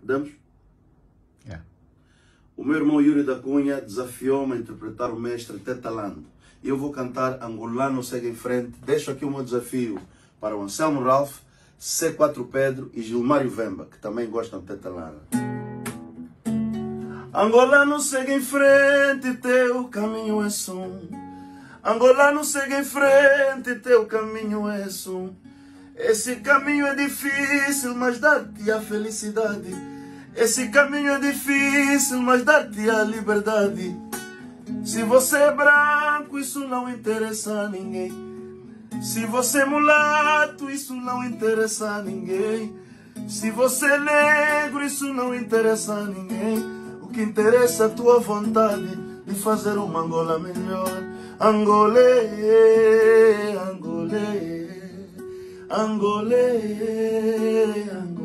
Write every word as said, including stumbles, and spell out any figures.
Podemos? É. O meu irmão Yuri da Cunha desafiou-me a interpretar o mestre Tetalando. E eu vou cantar Angolano Segue em Frente. Deixo aqui o meu desafio para o Anselmo Ralph, C quatro Pedro e Gilmário Vemba, que também gostam de Tetalando. Angolano segue em frente, teu caminho é som. Angolano segue em frente, teu caminho é som. Esse caminho é difícil, mas dá-te a felicidade. Esse caminho é difícil, mas dá-te a liberdade. Se você é branco, isso não interessa a ninguém. Se você é mulato, isso não interessa a ninguém. Se você é negro, isso não interessa a ninguém. O que interessa é a tua vontade de fazer uma Angola melhor. Angolê, Angolê, Angolê, Angolê.